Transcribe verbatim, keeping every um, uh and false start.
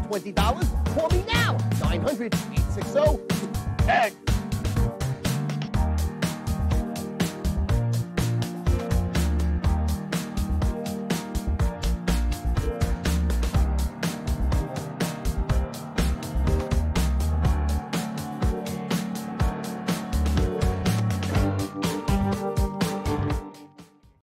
twenty dollars. Call me now, nine hundred, eight six zero, ten